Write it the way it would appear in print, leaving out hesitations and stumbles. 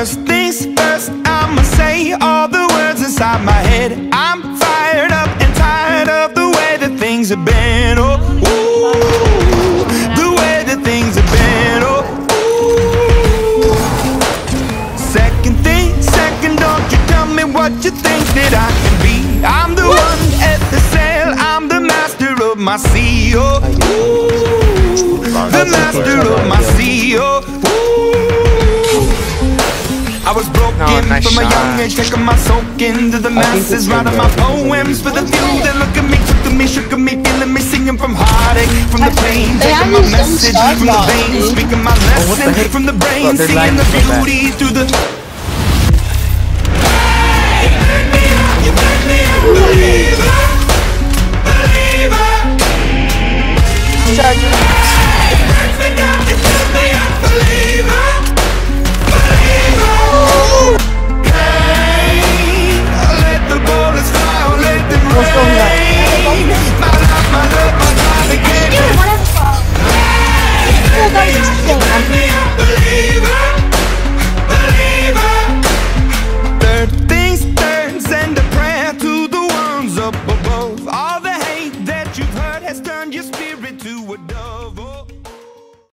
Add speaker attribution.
Speaker 1: First things first, I'ma say all the words inside my head. I'm fired up and tired of the way that things have been. Oh, ooh, the way that things have been. Oh, ooh. Second thing, second, don't you tell me what you think that I can be. I'm the one at the sail, I'm the master of my sea. Oh, ooh, the master of my sea. Oh, I was broken from a young age, taking my soak into the masses, writing my poems for the few that look at me, took to me, shook at me, feeling me, singing from heartache, from the pain, taking my message from the veins, speaking my lesson from the brain, seeing the beauty through the